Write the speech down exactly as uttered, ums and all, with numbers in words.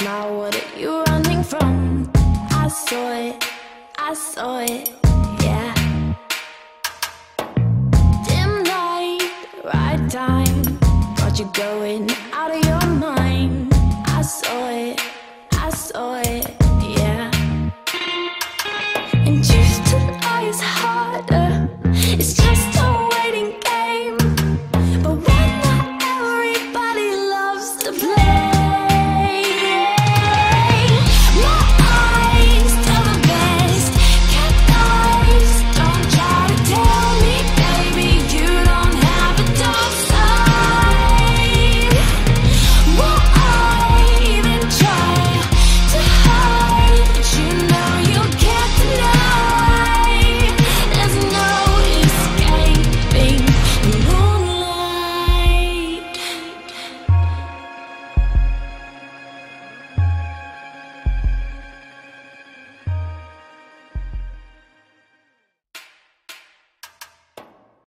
now, what are you running from? I saw it, I saw it, yeah. Dim light, right time, got you going out of your